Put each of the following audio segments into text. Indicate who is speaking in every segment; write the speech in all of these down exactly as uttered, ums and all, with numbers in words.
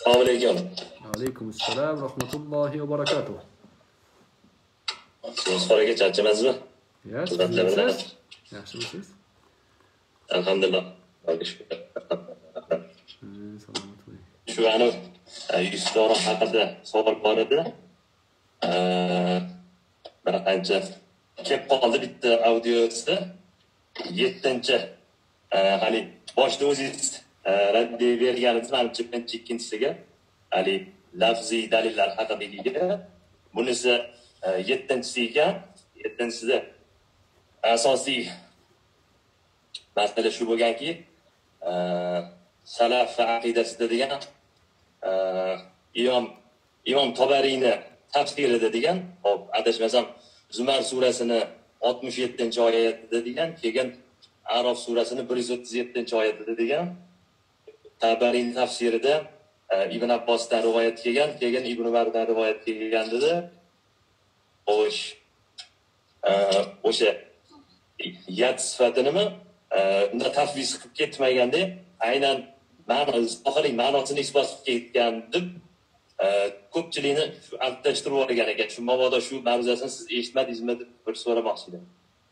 Speaker 1: Assalomu alaykum.
Speaker 2: Alaykum assalom va rahmatullohi va barakatuh.
Speaker 1: So'zxonaga charchamasmi?
Speaker 2: Yaxshimisiz? Yaxshimisiz?
Speaker 1: Alhamdulillah.
Speaker 2: Salomat bo'ling.
Speaker 1: Shu ani Yusufron haqida savol bor edi. Bir qancha kelib qoldi bitta audiosi. yettinchi hali boshda o'zingiz raddiya berganingiz menimcha birinchi ikkinchisiga hali lafziy dalillar haqiqiga bunisi yettinchisi ekan. yettinchisida asosiy masala shu bo'lganki, salaf aqidasida degan imom imom Tobariyni tafsirida degan, hop adashmasam Zumar surasini oltmish yettinchi oyatida degan, keyin Arof surasini bir yuz o'ttiz yettinchi oyatida degan, Tabariyning tafsirida Ibn Abbosdan rivoyat kelgan, keyin Ibn Umardan rivoyat kelgan dedi. Xo'sh, o'sha yat sifatinimi unda tafviz qilib ketmaganda aynan ma'no zohiriy ma'nosini isbot qilib ketgan deb ko'pchilikni adashtirib olgan ekan. Shu mabodo shu mavzusini siz eshitmadingizmi deb bir so'ramoqchi edim.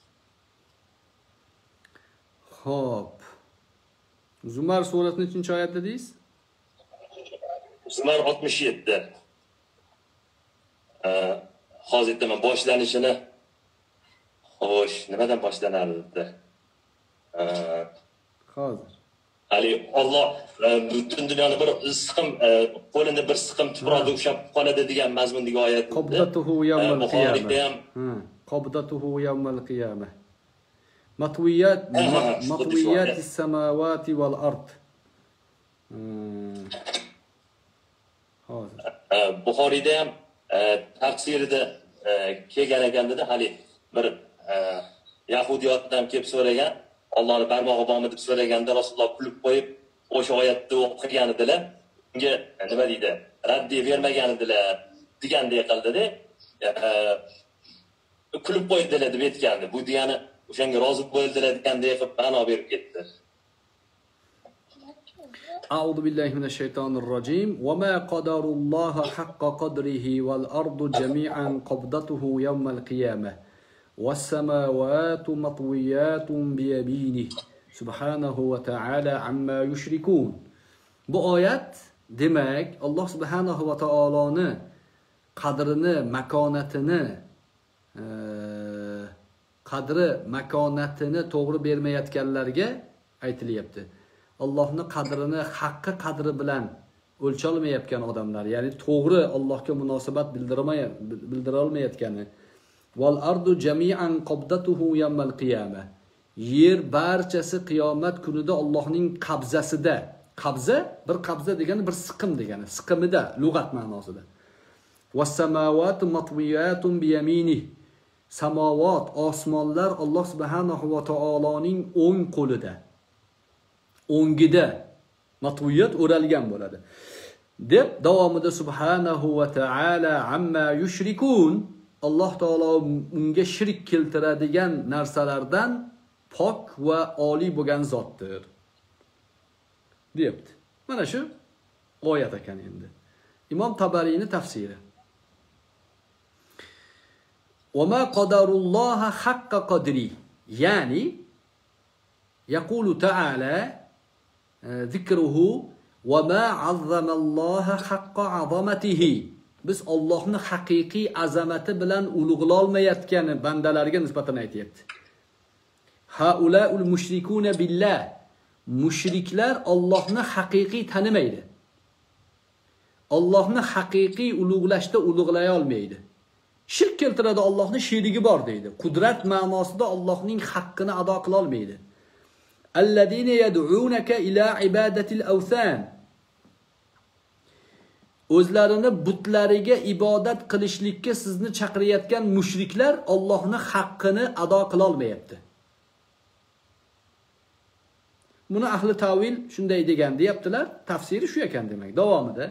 Speaker 2: Xo'p. Zumar surasining nechinchi oyat dedingiz?
Speaker 1: Zumar oltmish yetti. Hozir aytaman boshlanishini. Xo'sh, nimadan boshlanardi?
Speaker 2: Hozir.
Speaker 1: Ali Alloh butun dunyoni bir siqim qo'lini bir siqim tuproqda ushlab qoladi degan mazmundagi oyat.
Speaker 2: Qabdatuhu yawmal qiyamah. Ha, qabdatuhu yawmal qiyamah. Matwiyat matwiyat as-samawati wal ard. Hozir.
Speaker 1: Buxoriyda ham tafsirida kelgan ekan dedi, hali bir yahudiyotdan kelib so'ragan, Allohni barmog'i bormi deb so'raganda Rasululloh kulib qo'yib o'sha oyatni o'qigan edilar. Unga nima deydi? Raddiya bermagan edilar degandek qildida. Kulib qo'ydilar deb aytgandi. Bu degani o'shanga rozi bo'ldilar degandek qilib ma'no berib ketdi.
Speaker 2: A'udhu billahi minash shaytonir rojim. Wa ma qadarulloha haqqa qadrihi wal ardu jami'an qabdatuhu yawmal qiyamah. والسماوات مطويات بيمينه سبحانه وتعالى عما يشركون. Bu oyat demak Alloh subhanahu va taoloni qadrini, makonatini, qadri, makonatini to'g'ri bermayotganlarga aytilyapti. Allohning qadrini haqqi qadri bilan o'lcholmayotgan odamlar, ya'ni to'g'ri Allohga munosabat bildirmay bildira olmayotgani. Val ardu jami'an qabdatuhu yawmal qiyamah. Yer barchasi qiyomat kunida Allohning qabzasida. Qabza bir qabza degani bir siqim degani, siqimida lug'at ma'nosida. Was samawati matwiyatun bi yaminihi. Samovat, osmonlar Alloh subhanahu va taoloning o'ng qo'lida. O'ngida matwiyat o'ralgan bo'ladi. Deb davomida subhanahu va taala amma yushrikun. Alloh taolo unga shirk keltiradigan narsalardan pok va oliy bo'lgan zotdir. Deyapti. Mana shu oyat ekan endi. Imom Tabariyning tafsiri. Wa ma qadarulloha haqqa qadri. Ya'ni yaqulu ta'ala zikruhu wa ma 'azzamalloha haqqa 'azamatihi. Biz Allohni haqiqiy azamati bilan ulug'lolmayotgani bandalarga nisbatan aytayapti. Haulaul mushrikuna billah. Mushriklar Allohni haqiqiy tanimaydi. Allohni haqiqiy ulug'lashda ulug'lay olmaydi. Shirk keltiradi, Allohning sherigi bor deydi. Qudrat ma'nosida Allohning haqqini ado qila olmaydi. Alladine yad'unaka ila ibadatil awthan. O'zlarini butlariga ibodat qilishlikka sizni chaqirayotgan mushriklar Allohning haqqini ado qila olmayapti. Buni ahli tavil shunday degan deyaptilar. Tafsiri shu ekan demak. Davomida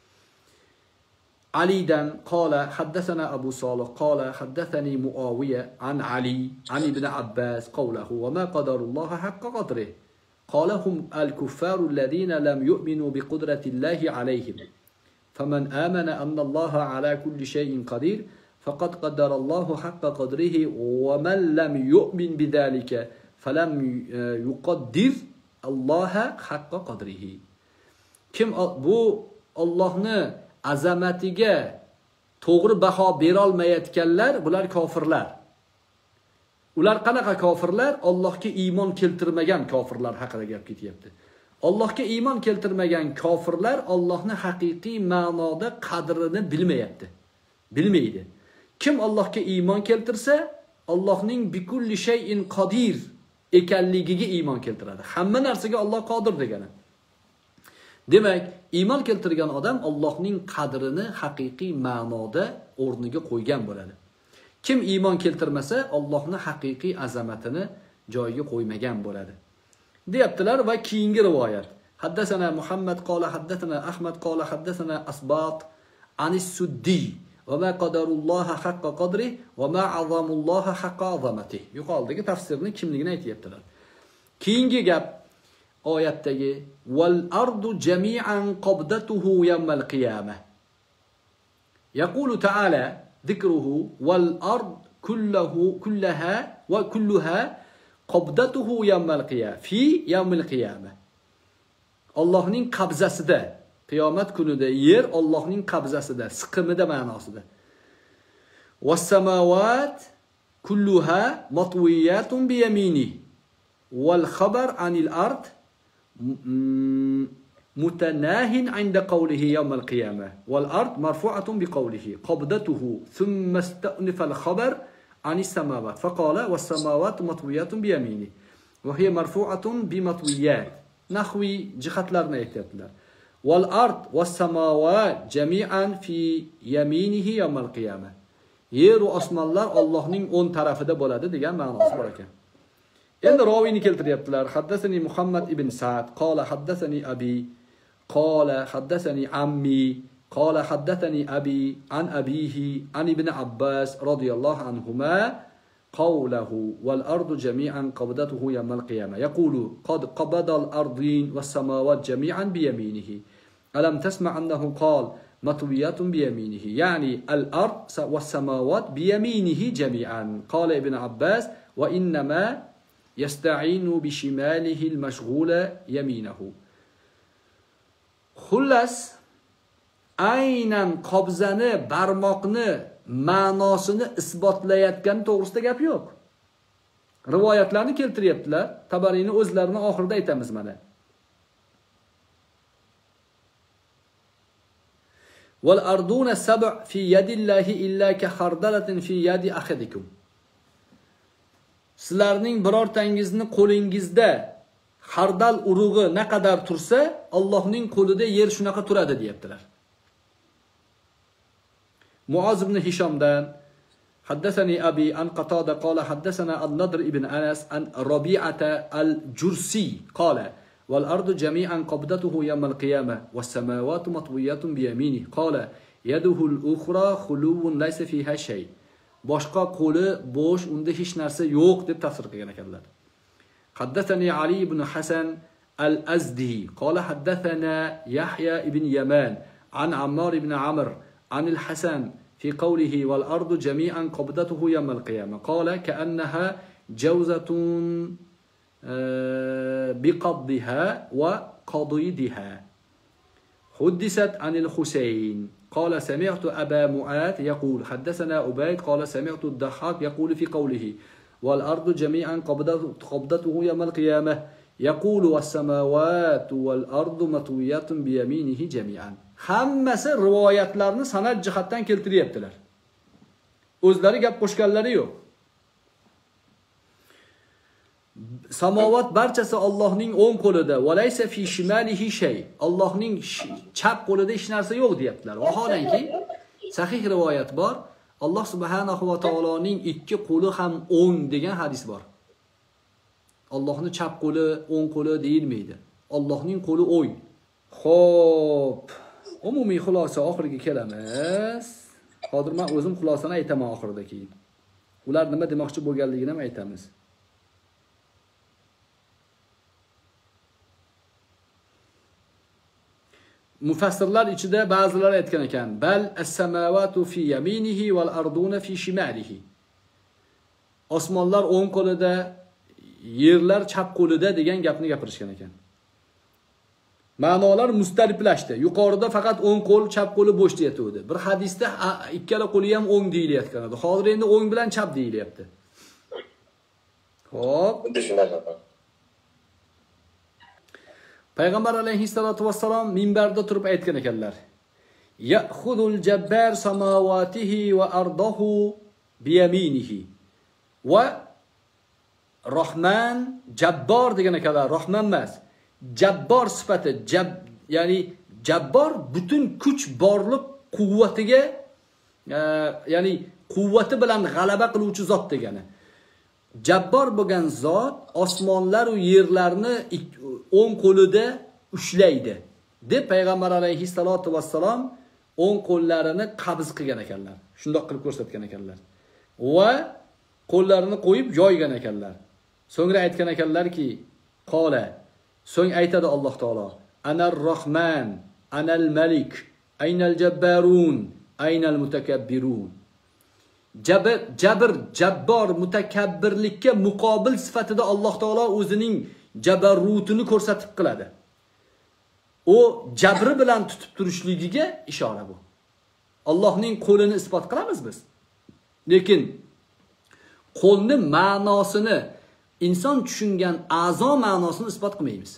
Speaker 2: Alidan qala haddathana Abu Salih qala haddathani Muawiya an Ali an ibn Abbas qawluhu wa ma qadarulloha haqqa qadrihi. قالهم الكفار الذين لم يؤمنوا بقدرة الله عليهم فمن آمن أن الله على كل شيء قدير فقد قدر الله حق قدره ومن لم يؤمن بذلك فلم يقدر الله حق قدره. Kim bu Allohning azamatiga to'g'ri baho bera olmayotganlar, bular kofirlar. Ular qanaqa kofirlar? Allohga iymon keltirmagan kofirlar haqida gap ketyapti. Allohga iymon keltirmagan kofirlar Allohning haqiqiy ma'noda qadrini bilmayapti. Bilmaydi. Kim Allohga iymon keltirsa, Allohning bikulli shay'in qodir ekanligiga iymon keltiradi. Hamma narsaga Alloh qodir degani. Demak, iymon keltirgan odam Allohning qadrini haqiqiy ma'noda o'rniga qo'ygan bo'ladi. Kim iymon keltirmasa, Allohning haqiqiy azamatini joyiga qo'ymagan bo'ladi. Deyaptilar va keyingi rivoyat. Haddasana Muhammad qala haddathana Ahmad qala haddathana Asbat anis Suddi va ma qadarulloha haqqa qadri va ma azamulloha haqqa azamati. Yuqoridagi tafsirni kimligini aytibdilar. Keyingi gap oyatdagi val ardu jami'an qabdatuhu yawmal qiyamah. Yaqulu ta'ala ذكره والأرض كله كلها وكلها قبضته يوم القيامة في يوم القيامة. Allohning qabzasida, qiyomat kunida yer Allohning qabzasida, siqimida ma'nosida. Was-samawat kulluha matwiyatun bi yamini wal khabar anil ard متناه عند قوله يوم القيامة والأرض مرفوعة بقوله قبضته ثم استأنف الخبر عن السماوات فقال والسماوات مطويات بيمينه وهي مرفوعة بمطويات نحوي جهة لرنا والأرض والسماوات جميعا في يمينه يوم القيامة يرو أسم الله الله نين أون طرف ده بولده ديگه معناس بركة إن راوي نكلتريبتلر حدثني محمد ابن سعد قال حدثني أبي قال حدثني عمي قال حدثني أبي عن أبيه عن ابن عباس رضي الله عنهما قوله والأرض جميعا قبضته يوم القيامة يقول قد قبض الأرضين والسماوات جميعا بيمينه ألم تسمع أنه قال مطويات بيمينه يعني الأرض والسماوات بيمينه جميعا قال ابن عباس وإنما يستعين بشماله المشغولة يمينه. Xullas, aynan qabzani, barmoqni ma'nosini isbotlayotgan to'g'risida gap yo'q. Rivoyatlarni keltiryaptilar. Tabariyni o'zlarini oxirida aytamiz mana. Wal arduna sab' fi yadillahi illa ka khardalatin fi yadi ahadikum. Sizlarning birortangizni qo'lingizda xardal urug'i naqadar tursa, Allohning qo'lida yer shunaqa turadi deyaptilar. Muaz ibn Hishamdan haddathani abi an Qatada qala haddathana an-Nadr ibn Anas an Rabi'ata al-Jursi qala wal ardu jami'an qabdatuhu yawm al-qiyamah was samawati matwiyatun bi yaminihi qala yaduhu al-ukhra khuluwun laysa fiha shay. Boshqa qo'li bo'sh, unda hech narsa yo'q deb tafsir qilgan ekanlar. حدثني علي بن حسن الأزدي قال حدثنا يحيى بن يمان عن عمار بن عمرو عن الحسن في قوله والأرض جميعا قبضته يوم القيامة قال كأنها جوزة بقضها وقضيدها. حدثت عن الحسين قال سمعت أبا معاذ يقول حدثنا أبيد قال سمعت الضحاك يقول في قوله والأرض جميعا قبضته يوم القيامة يقول والسماوات والأرض مطويات بيمينه جميعا. Hammasi rivoyatlarni sanad jihatdan keltiryaptilar. O'zlari gap qo'shganlari yo'q. Samovat barchasi Allohning o'ng qo'lida, valaysa fi shimalihi shay. Allohning chap qo'lida hech narsa yo'q deyaptilar. Vaholanki sahih rivoyat bor. Alloh subhanahu va taoloning ikki qo'li ham o'ng degan hadis bor. Allohning chap qo'li, o'ng qo'li deyilmaydi. Allohning qo'li o'ng. Xo'p, umumiy xulosa oxiriga kelamiz. Hozir men o'zim xulosani aytaman oxirida keyin. Ular nima demoqchi bo'lganligini ham aytamiz. mufassirlar ichida ba'zilar aytgan ekan, bal as-samawati fi yaminihi wal arduna fi shimalihi. Osmonlar o'ng qo'lida, yerlar chap qo'lida degan gapni gapirishgan ekan. Ma'nolar mustaliflashdi. Yuqorida faqat o'ng qo'l, chap qo'li bo'shda yotuvdi. Bir hadisda ikkala qo'li ham o'ng deyilayotgan edi. Hozir endi o'ng bilan chap deyilyapti. Xo'p. Payg'ambar alayhissalatu vassalom minbarda turib aytgan ekanlar. Ya'khudul jabbar samawatihi va ardahu bi yaminihi. Va Rahman Jabbor degan ekanlar. Rahman emas. Jabbor sifati, jab, ya'ni Jabbor butun kuch, borliq, quvvatiga, e, ya'ni quvvati bilan g'alaba qiluvchi zot degani. Jabbor bo'lgan zot osmonlar va yerlarni o'ng qo'lida ushlaydi deb payg'ambar alayhissalatu vassalom o'ng qo'llarini qabz qilgan ekanlar. Shundoq qilib ko'rsatgan ekanlar. Va qo'llarini qo'yib yoygan ekanlar. So'ngra aytgan ekanlarki, qola, so'ng aytadi Alloh taolo, anar rohman, anal malik, aynal jabbarun, aynal mutakabbirun. Jabr, jabr, jabbor, mutakabbirlikka muqobil sifatida Alloh taolo o'zining jabarrutini ko'rsatib qiladi. O jabri bilan tutib turishligiga ishora bu. Allohning qo'lini isbot qilamiz biz. Lekin qo'lni ma'nosini, inson tushungan a'zo ma'nosini isbot qilmaymiz.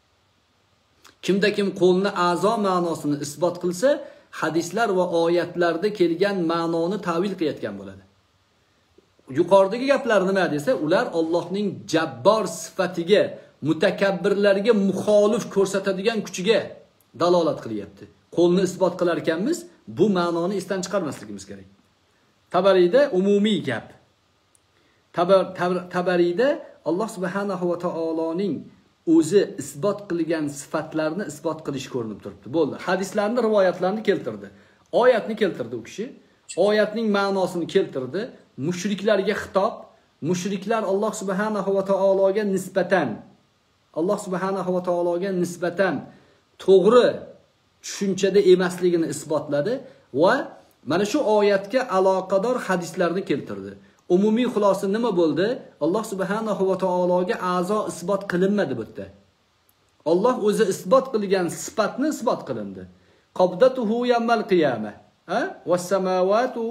Speaker 2: Kimda kim qo'lni a'zo ma'nosini isbot qilsa, hadislar va oyatlarda kelgan ma'noni ta'vil qilayotgan bo'ladi. Yuqoridagi gaplar nima desa, ular Allohning jabbor sifatiga, mutakabbirlarga muxolif ko'rsatadigan kuchiga dalolat qilyapti. Qo'lni isbot qilar ekanmiz, bu ma'noni esdan chiqarmasligimiz kerak. Tabariyda umumiy gap. Tabar, tabar, tabariyda Alloh subhanahu va taoloning o'zi isbot qilgan sifatlarni isbot qilish ko'rinib turibdi. Bo'ldi. Hadislarni, rivoyatlarni keltirdi. Oyatni keltirdi u kishi. Oyatning ma'nosini keltirdi. Mushriklarga xitob, mushriklar Alloh subhanahu va taologa nisbatan Alloh subhanahu va taologa nisbatan to'g'ri tushunchada emasligini isbotladi va mana shu oyatga aloqador hadislarni keltirdi. Umumiy xulosa nima bo'ldi? Alloh subhanahu va taologa a'zo isbot qilinmadi bu yerda. Alloh o'zi isbot qilgan sifatni isbot qilindi. Qabdatuhu yawmal qiyamah, ha? Was samawati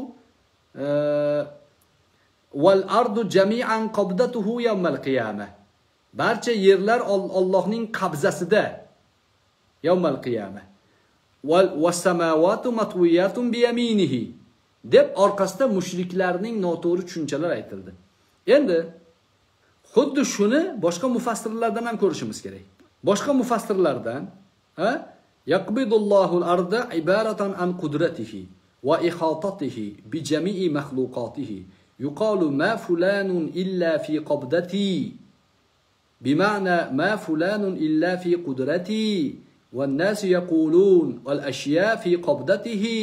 Speaker 2: wal ardu jami'an qabdatuhu yawmal qiyamah. Barcha yerlar Allohning qabzasida yawmal qiyamah. Wal was samawati matwiyatun bi yaminihi. Deb orqasida mushriklarning noto'g'ri tushunchalar aytildi. Endi xuddi shuni boshqa mufassirlardan ham ko'rishimiz kerak. Boshqa mufassirlardan, ha, yaqbidullohu al-arda ibaratan an qudratihi va ihatatihi bi jami'i makhluqatihi. Yuqalu ma fulanun illa fi qabdati. Bima'na ma fulanun illa fi qudrati. Wan nas yaqulun wal ashya fi qabdatihi.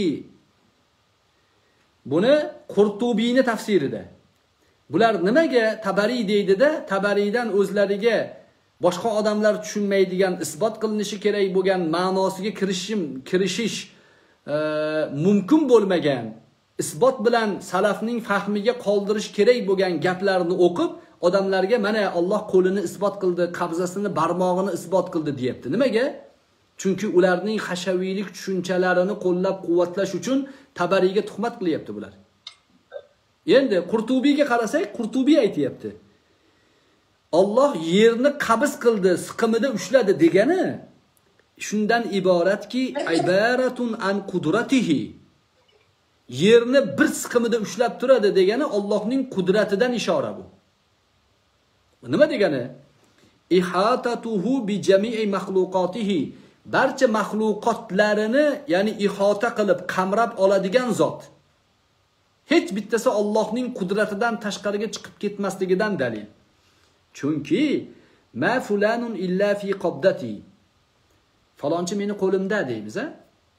Speaker 2: Buni Qurtubiyning tafsirida. Bular nimaga Tabari deydida, Tabariydan o'zlariga boshqa odamlar tushunmaydigan, isbot qilinishi kerak bo'lgan ma'nosiga kirishim, kirishish e, mumkin bo'lmagan, isbot bilan salafning fahmiga qoldirish kerak bo'lgan gaplarni o'qib, odamlarga mana Alloh qo'lini isbot qildi, qabzasini, barmog'ini isbot qildi deyapti. Nimaga? Chunki ularning hashaviylik tushunchalarini qo'llab-quvvatlash uchun Tabariga tuhmat qilyapti bular. Endi Qurtubiyga qarasak, Qurtubiy aytayapti. Alloh yerni qabz qildi, siqimida ushladi degani shundan iboratki, ibaratun an qudratihi. Yerni bir siqimida ushlab turadi degani Allohning qudratidan ishora bu. Nima degani? Ihatatuhu bi jami'i makhluqatihi. Barcha mahluqotlarini, ya'ni ihota qilib, qamrab oladigan zot. Hech bittasi Allohning qudratidan tashqariga chiqib ketmasligidan dalil. Chunki ma fulanun illa fi qabdati. Falonchi meni qo'limda deymiz, a?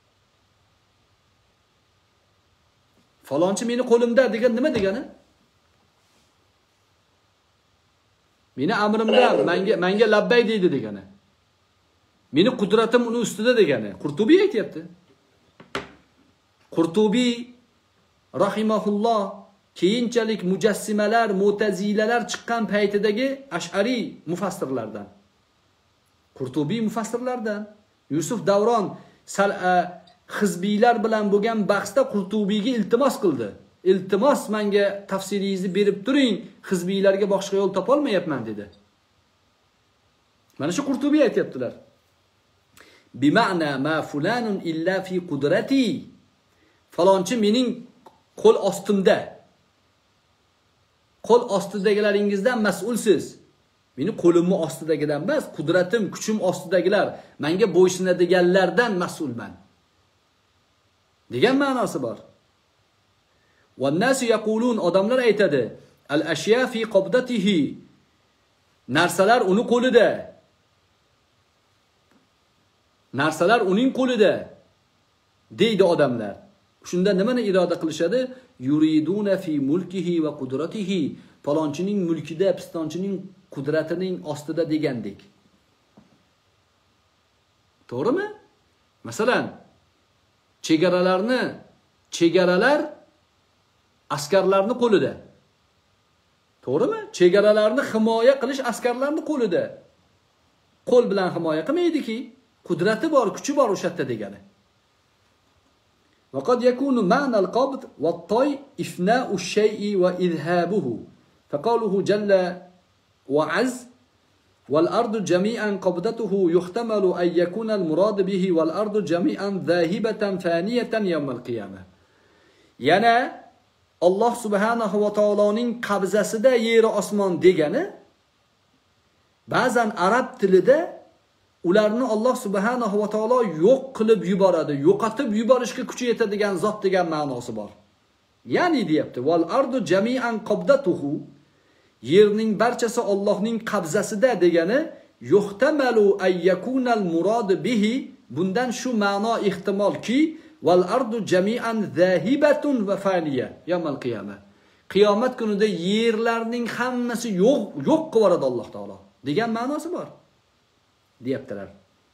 Speaker 2: Falonchi meni qo'limda degan nima degani? Meni amrimda, menga menga labbay deydi degani. Meni qudratim uni ustida degani. Qurtubiy aytayapti. Qurtubiy rahimahulloh keyinchalik mujassimalar, mu'tazilalar chiqqan paytidagi ash'ariy mufassirlardan. Qurtubiy mufassirlardan. Yusuf Davron hizbiylar bilan bo'lgan bahsda Qurtubiyga iltimos qildi. Iltimos menga tafsiringizni berib turing, hizbiylarga boshqa yo'l topa olmayapman dedi. Mana shu Qurtubiy aytibdilar. Bima'na ma fulanun illa fi qudrati. Falonchi mening qo'l ostimda. Qo'l ostidagilaringizdan mas'ulsiz. Meni qo'limni ostidagidan emas, qudratim, kuchim ostidagilar, menga bo'ysunadiganlardan mas'ulman. degan ma'nosi bor. Wan-nasu yaqulun, odamlar aytadi, al-ashya fi qabdatihi. Narsalar uni qo'lida. Narsalar uning qo'lida deydi odamlar. Shunda nimani iroda qilishadi? Yuriduna fi mulkihi va qudratihi. Palonchining mulkida, pistonchining qudratining ostida degandek. To'g'rimi? Masalan, chegaralarni, chegaralar askarlarning qo'lida. To'g'rimi? Chegaralarni himoya qilish askarlarning qo'lida. Qo'l bilan himoya qilmaydi-ki, qudrati bor, kuchi bor o'sha yerda degani. وقد يكون معنى القبض والطي إفناء الشيء وإذهابه فقوله جل وعز والأرض جميعا قبضته يحتمل أن يكون المراد به والأرض جميعا ذاهبة فانية يوم القيامة. يعني الله سبحانه وتعالى qabzasida yer osmon degani ba'zan arab tilida ularni Alloh subhanahu va taolo yo'q qilib yuboradi, yo'qotib yuborishga kuchi yetadigan zot degan ma'nosi bor. Ya'ni deyapti, val ardu jami'an qabdatuhu, yerning barchasi Allohning qabzasida degani yuhtamalu ay yakunal murad bihi, bundan shu ma'no ehtimolki val ardu jami'an zahibatun va faniya yawmal qiyamah. Qiyomat kunida yerlarning hammasi yo'q, yo'q qilib yuboradi Alloh taolo degan ma'nosi bor. deyaptilar.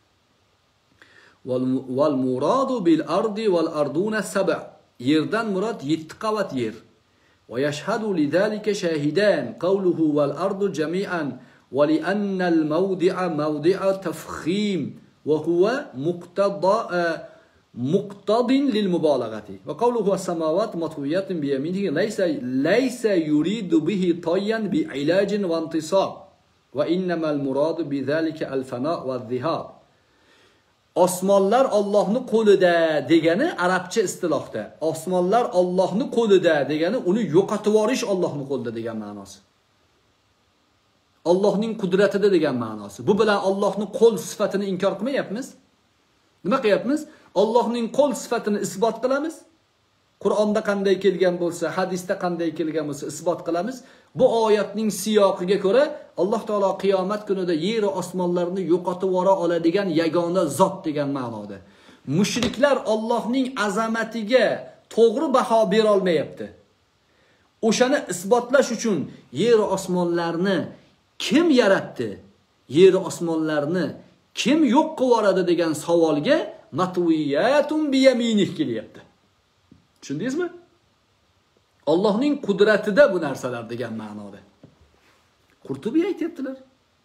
Speaker 2: Val muradu bil ardi val arduna sab'a. Yerdan murod yetti qavat yer. Va yashhadu lidalika shahidan qawluhu val ardu jami'an va li anna al mawdi'a mawdi'a tafkhim wa huwa muqtada muqtadin lil mubalaghati. Va qawluhu as samawati matwiyatun bi yaminihi laysa laysa yuridu bihi tayyan bi ilajin wa intisab. Va innamal muradu bi zalika al-fana va zihab. Osmonlar Allohning qo'lida degani arabcha istilohda. Osmonlar Allohning qo'lida degani uni yo'qotib yuborish Allohning qo'lida degan ma'nosi. Allohning qudratida degan ma'nosi. Bu bilan Allohning qo'l sifatini inkor qilmayapmiz. Nima qilyapmiz? Allohning qo'l sifatini isbot qilamiz. Qur'onda qanday kelgan bo'lsa, hadisda qanday kelgan bo'lsa isbot qilamiz. Bu oyatning siyoqiga ko'ra Alloh taolo qiyomat kunida yer va osmonlarni yo'qotib yubora oladigan yagona zot degan ma'noda. Mushriklar Allohning azamatiga to'g'ri baho bera olmayapti. O'shani isbotlash uchun yer va osmonlarni kim yaratdi? Yer va osmonlarni kim yo'q qilib yuboradi degan savolga matwiyatun bi yaminih kelyapti. Tushundingizmi? Allohning qudratida bu narsalar degan ma'noda. Qurtubiy aytibdilar.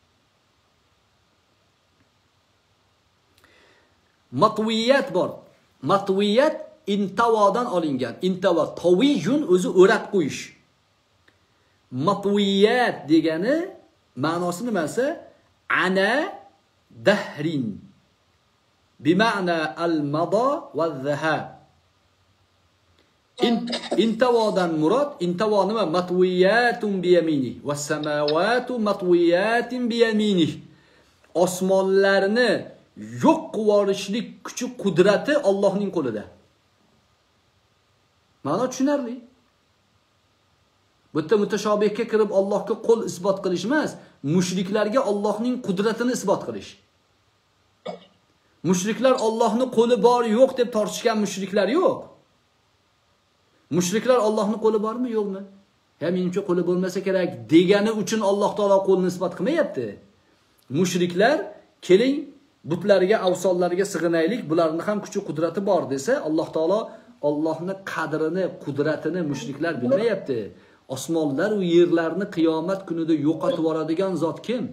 Speaker 2: Matwiyat bor. Matwiyat intavodan olingan. Intavo tawiyun o'zi o'rab qo'yish. Matwiyat degani ma'nosi nimasi? Ana dahrin. Bima'na al-mada va zahab. Intavodan murod, intavo nima? Matwiyatun bi yamini va samawati matwiyatun bi yamini. Osmonlarni yo'q qivorishlik kuchi, qudrati Allohning qo'lida. Ma'no tushunarli. Bu yerda mutashobihga kirib Allohga qo'l isbot qilish emas, mushriklarga Allohning qudratini isbot qilish. Mushriklar Allohning qo'li bor yo'q deb tortishgan mushriklar yo'q. Mushriklar Allohning qo'li bormi, yo'qmi? Ha, menimcha qo'li bo'lmasa kerak degani uchun Alloh taolo qo'lni isbot qilmayapti. Mushriklar keling butlarga, avsonlarga sig'inaylik, bularning ham kuchi qudrati bor desa, Alloh taolo Allohning qadrini, qudratini mushriklar bilmayapti. Osmonlar va yerlarni qiyomat kunida yo'qotib yuboradigan zot kim?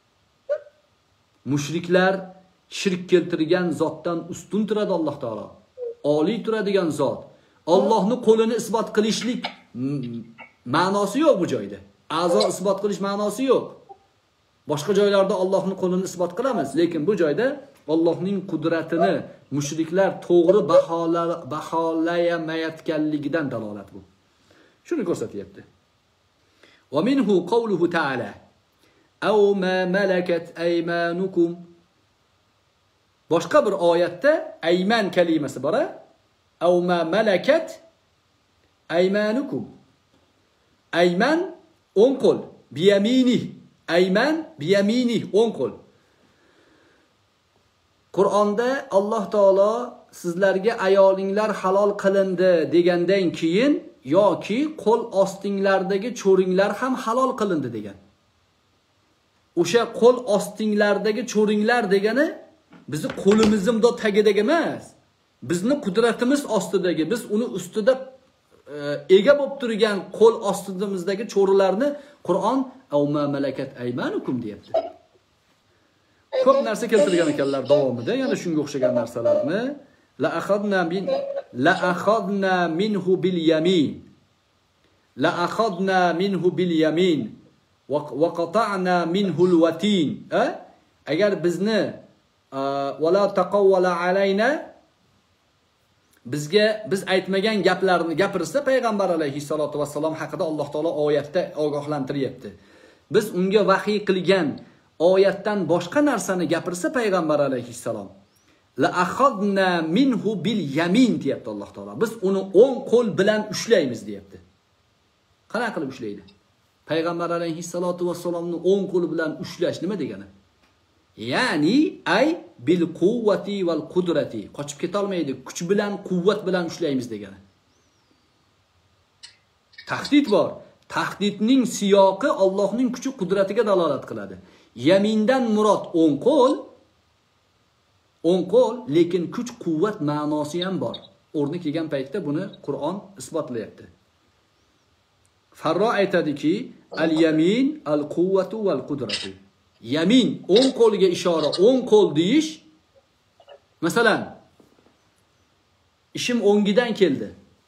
Speaker 2: Mushriklar shirk keltirgan zotdan ustun turadi Alloh taolo. Oliy turadigan zot. Allohning qo'lini isbot qilishlik ma'nosi yo'q bu joyda. A'zo isbot qilish ma'nosi yo'q. Boshqa joylarda Allohning qo'lini isbot qilamiz, lekin bu joyda Allohning qudratini mushriklar to'g'ri baholamayotganligidan dalolat bu. Shuni ko'rsatyapti. Va minhu qawluhu ta'ala aw ma malakat aymanukum. Boshqa bir oyatda ayman kalimasi bor. Aw ma malakat aymanukum. Ayman o'ng qo'l, biyamini. Ayman biyamini o'ng qo'l. Qur'onda Alloh taolo sizlarga ayolinglar halol qilindi degandan keyin yoki qo'l ostinglardagi cho'ringlar ham halol qilindi degan. O'sha qo'l ostinglardagi cho'ringlar degani bizni qo'limizning do tagidagi emas. Bizni qudratimiz ostidagi, biz uni ustida e, ega bo'lib turgan qo'l ostimizdagi cho'rilarni Qur'on avma malakat aymanukum deyapti. Ko'p narsa keltirgan ekanlar davomida, yana shunga o'xshagan narsalarni la akhadna min la akhadna minhu bil yamin la akhadna minhu bil yamin va qata'na minhu al watin. Agar bizni wala taqawwala alayna bizga biz aytmagan gaplarni gapirsa payg'ambar alayhissalatu vassalom haqida Alloh taolo oyatda ogohlantiryapti. Biz unga vahiy qilgan oyatdan boshqa narsani gapirsa payg'ambar alayhissalom la akhadna minhu bil yamin deyapti Alloh taolo. Biz uni o'ng qo'l bilan ushlaymiz deyapti. Qanaqa qilib ushlaydi? Payg'ambar alayhissalatu vassalomni o'ng qo'li bilan ushlash nima degani? Ya'ni ay bil quvvati val qudrati. Qochib keta olmaydi, kuch bilan, quvvat bilan ushlaymiz degani. Tahdid bor. Tahdidning siyoqi Allohning kuchi qudratiga dalolat qiladi. Yamindan murod o'ng qo'l, o'ng qo'l, lekin kuch quvvat ma'nosi ham bor. O'rni kelgan paytda buni Qur'on isbotlayapti. Farro aytadiki, al-yamin al-quvvatu val qudratu. Yamin o'ng qo'lga ishora, o'ng qo'l deyish. Masalan, ishim o'ngidan keldi.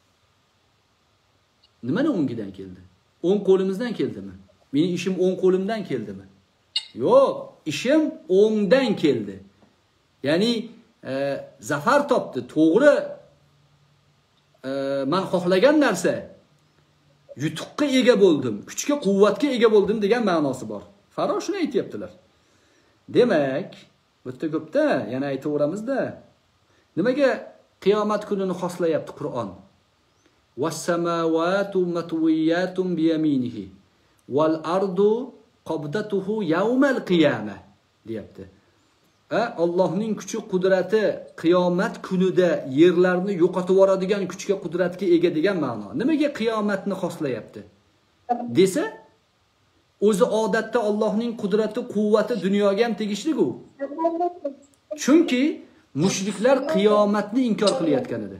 Speaker 2: Nimani o'ngidan keldi? O'ng qo'limizdan keldimi? Mening ishim o'ng qo'limdan keldimi? Yo'q, ishim o'ngdan keldi. Ya'ni e, zafar topdi, to'g'ri e, men xohlagan narsa yutuqqa ega bo'ldim, kuchga, quvvatga ega bo'ldim degan ma'nosi bor. Faro shuni aytibdilar. Demak, bitta ko'pda yana aytaveramizda. Nimaga qiyomat kunini xoslayapti Qur'on? Was-samawati matwiyatun bi yaminihi wal ardu qabdatuhu yawmal qiyamah deyapti. A Allohning kuchi qudrati qiyomat kunida yerlarni yo'qotib yuboradigan kuchga, qudratga ega degan ma'no. Nimaga qiyomatni xoslayapti? Desa, o'zi odatda Allohning qudrati, quvvati dunyoga ham tegishli-ku. Chunki mushriklar qiyomatni inkor qilayotgan edi.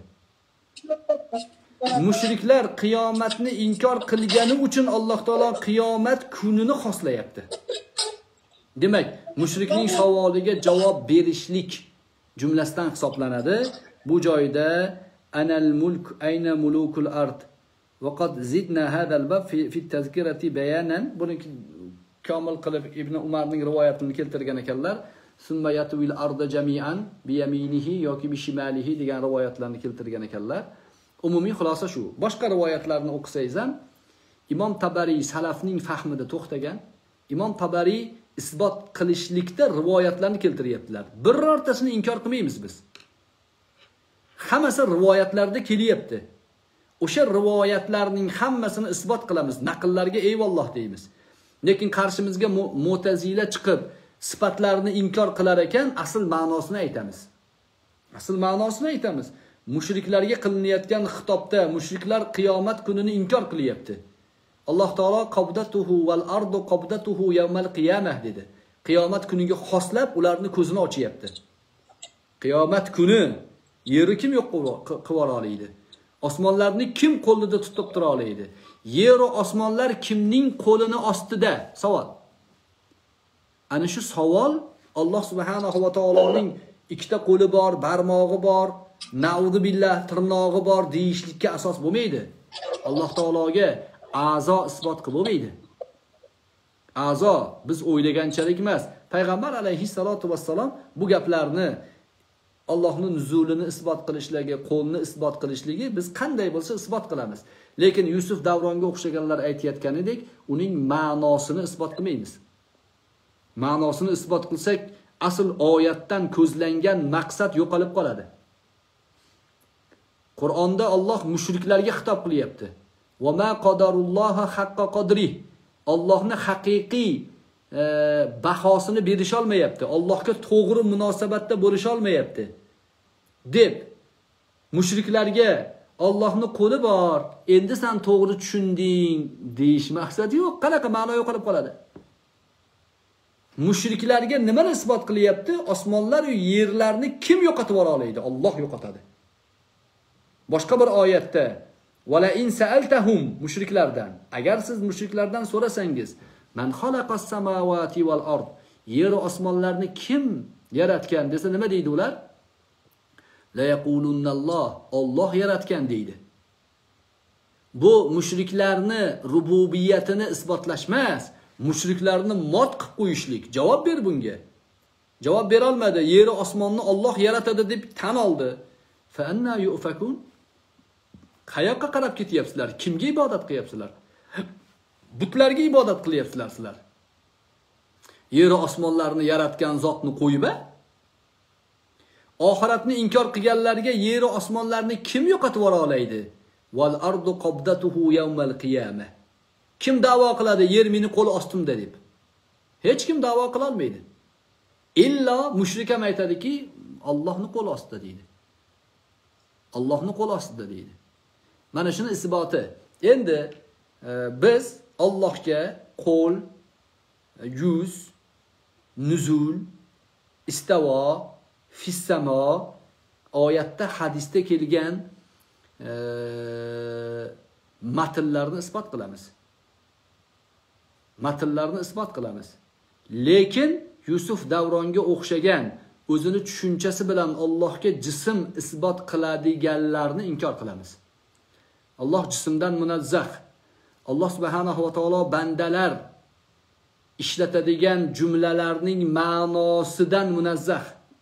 Speaker 2: Mushriklar qiyomatni inkor qilgani uchun Alloh taolo qiyomat kunini xoslayapti. Demak, mushrikning savoliga javob berishlik jumlasidan hisoblanadi. Bu joyda anal mulk ayna mulukul ard va qad zidna hadal bab fi fi tazkirati bayanan. Buni komil qilib Ibn Umarning rivoyatini keltirgan ekanlar. Summa yatul arda jami'an bi yaminihi yoki bi shimalihi degan rivoyatlarni keltirgan ekanlar. Umumiy xulosa shu. Boshqa rivoyatlarni o'qisangiz ham Imom Tabariy salafning fahmida to'xtagan. Imom Tabariy isbot qilishlikda rivoyatlarni keltiryaptilar. Birortasini inkor qilmaymiz biz. Hammasi rivoyatlarda kelyapti. O'sha rivoyatlarning hammasini isbot qilamiz, naqllarga eyvalloh deymiz. Lekin qarshimizga Mu'tazila chiqib sifatlarni inkor qilar ekan, asl ma'nosini aytamiz. Asl ma'nosini aytamiz. Mushriklarga qilinayotgan xitobda mushriklar qiyomat kunini inkor qilyapti. Alloh taolo qabdatuhu val ardu qabdatuhu yawmal qiyamah dedi. qiyomat kuniga xoslab ularni ko'zini ochyapti. Qiyomat kuni yerni kim yo'q qilib oladi? Osmonlarni kim qo'lida tutib tura oladi? Yer va osmonlar kimning qo'lini ostida? Savol. Ana shu savol Alloh subhanahu va taoloning ikkita qo'li bor, barmog'i bor, nauzu billah tirnog'i bor deyishlikka asos bo'lmaydi. Alloh taologa a'zo isbot qilib bo'lmaydi. A'zo biz o'ylaganchalik emas. Payg'ambar alayhissalatu vassalom bu gaplarni Allohning nuzulini isbot qilishligi, qo'lni isbot qilishligi biz qanday bo'lsa isbot qilamiz. Lekin Yusuf Davronga o'xshaganlar aytayotganidek, uning ma'nosini isbot qilmaymiz. Ma'nosini isbot qilsak, asl oyatdan ko'zlangan maqsad yo'qolib qoladi. Qur'onda Alloh mushriklarga xitob qilyapti. Va ma qadarulloha haqqa qadri. Allohni haqiqiy e, bahosini berisha olmayapti. Allohga to'g'ri munosabatda bo'lisha olmayapti. deb mushriklarga Allohning qo'li bor, endi sen to'g'ri tushunding deyish maqsadi yo'q. Qanaqa ma'no yo'qolib qoladi? Mushriklarga nimani isbot qilyapti? Osmonlar va yerlarni kim yo'qotib ola oladi? Alloh yo'qotadi. Boshqa bir oyatda Wala in sa'altahum mushriklardan, agar siz mushriklardan so'rasangiz, man xalaqas samawati wal ard, yer va osmonlarni kim yaratgan desa nima deydi ular? La yaqulunalloh, Alloh yaratgan deydi. Bu mushriklarni rububiyatini isbotlash emas, mushriklarni mot qilib qo'yishlik. Javob ber bunga. Javob bera olmadi. Yer va osmonni Alloh yaratadi deb tan oldi. Fa anna yufakun? Qayoqqa qarab ketyapsizlar? Kimga ibodat qilyapsizlar? Butlarga ibodat qilyapsizlar sizlar. Yer va osmonlarni yaratgan zotni qo'yib-a? Oxiratni inkor qilganlarga yer va osmonlarni kim yo'qotib ola oladi? Wal ardu qabdatuhu yawmal qiyamah. Kim da'vo qiladi yer meni qo'l ostimda deb? Hech kim da'vo qila olmaydi. Illa mushrik ham aytadiki, Allohning qo'l ostida deydi. Allohning qo'l ostida deydi. Mana shuni isboti. Endi e, biz Allohga qo'l, yuz, nuzul, istavo, fissamo oyatda, hadisda kelgan e, matnlarni isbot qilamiz. Matnlarni isbot qilamiz. Lekin Yusuf Davronga o'xshagan o'zini tushunchasi bilan Allohga jism isbot qiladiganlarni inkor qilamiz. Alloh jismdan munazzah. Alloh subhanahu va taolo bandalar ishlatadigan jumlalarning ma'nosidan munazzah.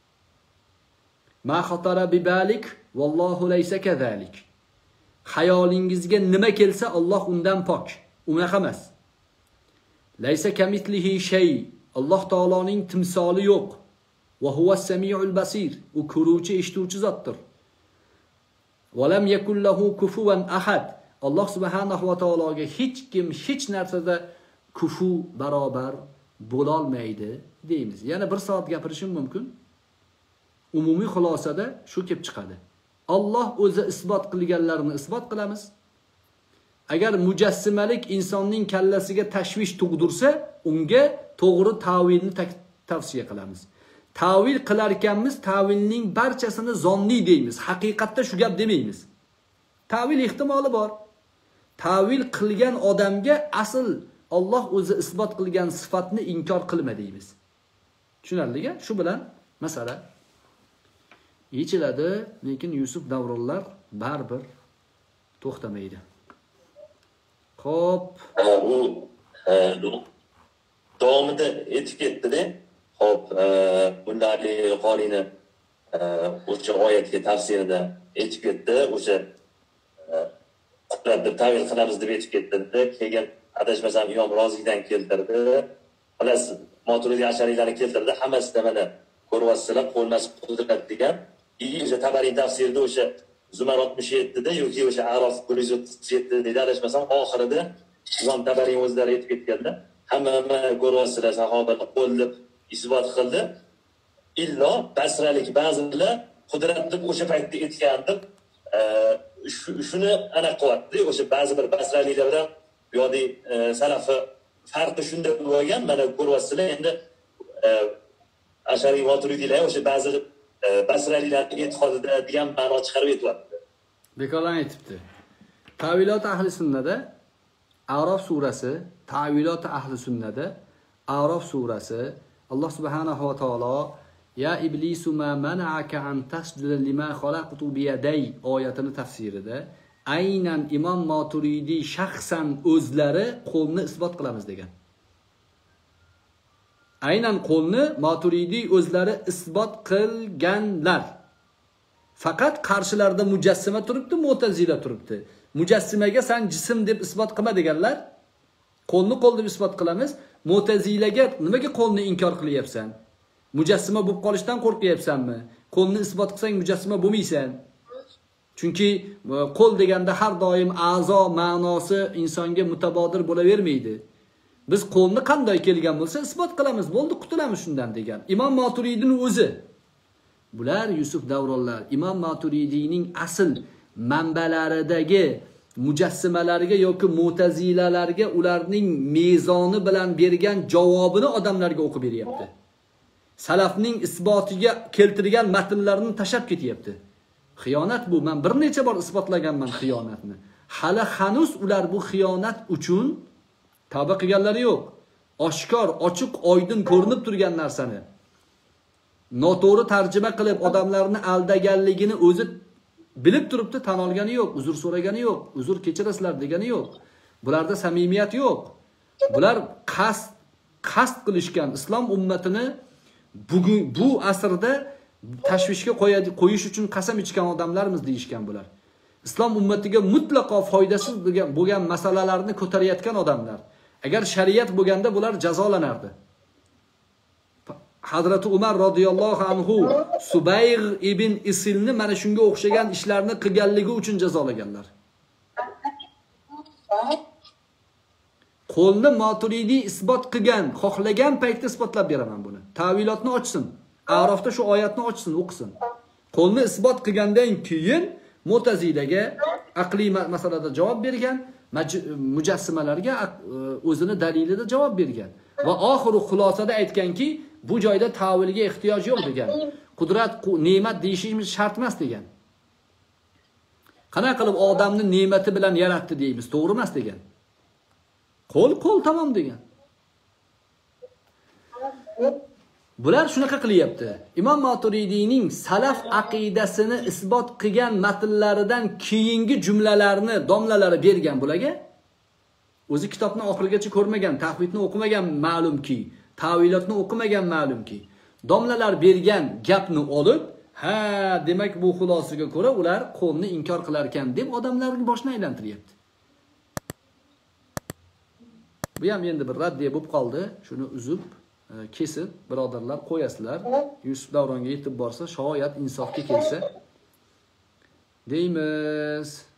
Speaker 2: Ma xatara bibalik vallohu laysa kazalik. Xayolingizga nima kelsa Alloh undan pok. Unaqa emas. Laysa kamitlihi shay. Alloh taoloning timsoli yo'q. Va huwas samiul basir. U ko'ruvchi, eshituvchi zotdir. Va lam yakul lahu kufuwan ahad. Alloh subhanahu va taologa hech kim hech narsada kufu barobar bo'la olmaydi deymiz. Yana bir soat gapirishim mumkin. Umumiy xulosada shu kelib chiqadi. Alloh o'zi isbot qilganlarini isbot qilamiz. Agar mujassimalik insonning kallasiga tashvish tug'dirsa, unga to'g'ri ta'vilni tavsiya qilamiz. Ta'vil qilar ekanmiz, ta'vilning barchasini zonni deymiz. Haqiqatda shu gap demaymiz. Ta'vil ehtimoli bor. Ta'vil qilgan odamga asl Alloh o'zi isbot qilgan sifatni inkor qilma deymiz. Tushunarligi? Shu bilan masala yechiladi, lekin Yusuf Davronlar baribir to'xtamaydi. Xo'p,
Speaker 1: u davomida etib ketdi-da. Xo'p, bundagi qoriyni o'sha oyatga tafsirida etib ketdi, o'sha qudratni ta'vil qilamiz deb etib ketdi. Keyin adashmasam Imom Roziydan keltirdi. Xullas, Maturidiy ashariylarni keltirdi. Hammasida mana ko'ryapsizlar, qo'lmas qudrat degan. O'sha Tabariy tafsirida o'sha Zumar oltmish yetti da yoki o'sha Arof bir yuz o'ttiz yetti da adashmasam oxirida Imom Tabariy o'zlari aytib ketganlar. Hamma ko'ryapsizlar, sahobalar qo'l deb isbot qildi. Illo basralik ba'zilar qudrat deb o'sha paytda aytgan deb shuni ana qilyapti. O'sha ba'zi bir basraliklar bilan bu yo'li salafi farqi shunda bo'lgan. Mana ko'ryapsizlar, endi e, Ash'ariy Maturidiylar o'sha ba'zi e, basralilarning e'tiqodida degan ma'no chiqarib aytyapti.
Speaker 2: Bekordan aytibdi. Tavilot ahli sunnada A'rof surasi, Tavilot ahli sunnada A'rof surasi Alloh subhanahu va taolo ya iblisu ma mana'aka an tasjuda lima khalaqtu bi yaday oyatini tafsirida aynan Imom Maturidiy shaxsan o'zlari qo'lni isbot qilamiz degan. Aynan qo'lni Maturidiy o'zlari isbot qilganlar. Faqat qarshilarida mujassima turibdi, Mu'tazila turibdi. Mujassimaga sen jism deb isbot qilma deganlar. Qo'lni qo'l deb isbot qilamiz. Mu'tazilaga nimaga qo'lni inkor qilyapsan? Mujassima bo'lib qolishdan qo'rqyapsanmi? Qo'lni isbot qilsang mujassima bo'lmaysan. Chunki qo'l deganda har doim a'zo ma'nosi insonga mutabodir bo'lavermaydi. Biz qo'lni qanday kelgan bo'lsa isbot qilamiz, bo'ldi, qutulamiz shundan degan. Imom Maturidiyning o'zi. Bular Yusuf Davronlar, Imom Maturidiyning asl manbalaridagi mujassimalarga yoki Mu'tazilalarga ularning mezoni bilan bergan javobini odamlarga o'qib beryapti. Salafning isbotiga keltirgan matnlarni tashab ketyapti. Xiyonat bu. Men bir necha bor isbotlaganman xiyonatni. Hali hanuz ular bu xiyonat uchun tavba qilganlari yo'q. Oshkor, ochiq, oydin ko'rinib turgan narsani noto'g'ri tarjima qilib odamlarni aldaganligini o'zi bilib turibdi, tan olgani yo'q, uzr so'ragani yo'q, uzr kechirasizlar degani yo'q. Bularda samimiyat yo'q. Bular qasd qasd qilishgan islom ummatini bugun bu asrda tashvishga qo'yish uchun qasam ichgan odamlarmiz deyishgan bular. Islom ummatiga mutlaqo foydasiz bo'lgan masalalarni ko'tarayotgan odamlar. Agar shariat bo'lganda bular jazolanardi. Hazrati Umar radhiyallohu anhu Subayg ibn Isilni mana shunga o'xshagan ishlarni qilganligi uchun jazolaganlar. Qo'lni Maturidiy isbot qilgan, xohlagan paytda isbotlab beraman buni. Tavilotni ochsin. A'rofda shu oyatni ochsin, o'qisin. Qo'lni isbot qilgandan keyin Mu'tazilaga aqliy masalada javob bergan, mujassimalarga o'zini dalilida javob bergan va oxiri xulosada aytganki, bu joyda tavilga ehtiyoj yo'q degan. Qudrat, ne'mat deyishimiz shart emas degan. Qanaqa qilib odamni ne'mati bilan yaratdi deymiz, to'g'ri emas degan. Qo'l qo'l tamom degan. Bular shunaqa qilyapti. Imom Maturidiyning salaf aqidasini isbot qilgan matnlaridan keyingi jumlalarni, domlalari bergan bularga. O'zi kitobni oxirigacha ko'rmagan, tavhidni o'qimagan ma'lumki, tavilotni o'qimagan ma'lumki. Domlalar bergan gapni olib, ha, demak bu xulosaga ko'ra ular qo'lni inkor qilar ekan deb odamlarning boshini aylantiryapti. Bu ham endi bir raddiya bo'lib qoldi. Shuni uzib, kesib, birodarlar qo'yasizlar. Yusuf Davronga yetib borsa, shoyat insofga kelsa deymiz.